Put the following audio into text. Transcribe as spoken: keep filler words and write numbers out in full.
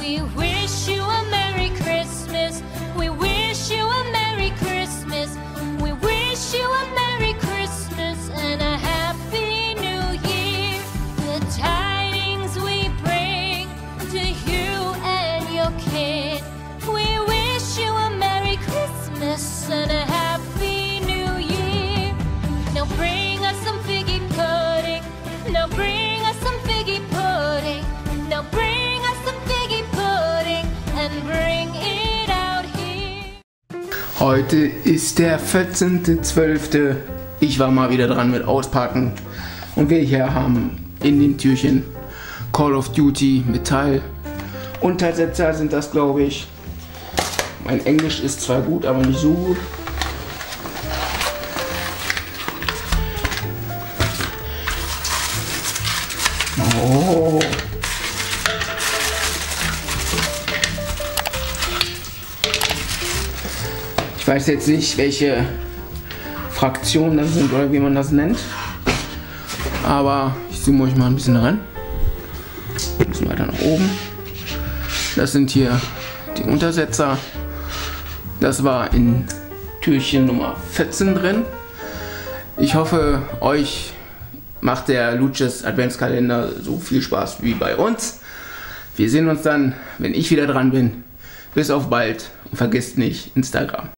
We wish you a Merry Christmas. We wish you a Merry Christmas. We wish you a Merry Christmas and a Happy New Year. The tidings we bring to you and your kid. We wish you a Merry Christmas and a Happy New Year. Now bring us some figgy pudding. Now bring us some figgy pudding. Now bring us some figgy pudding and bring it out here. Heute ist der vierzehnte zwölfte Ich war mal wieder dran mit Auspacken. Und wir hier haben in den Türchen Call of Duty Metall. Untersetzer sind das, glaube ich. Mein Englisch ist zwar gut, aber nicht so gut. Oh. Ich weiß jetzt nicht, welche Fraktionen das sind oder wie man das nennt. Aber ich zoome euch mal ein bisschen ran. Ein bisschen weiter nach oben. Das sind hier die Untersetzer. Das war in Türchen Nummer vierzehn drin. Ich hoffe, euch macht der Lutsches Adventskalender so viel Spaß wie bei uns. Wir sehen uns dann, wenn ich wieder dran bin. Bis auf bald und vergesst nicht Instagram.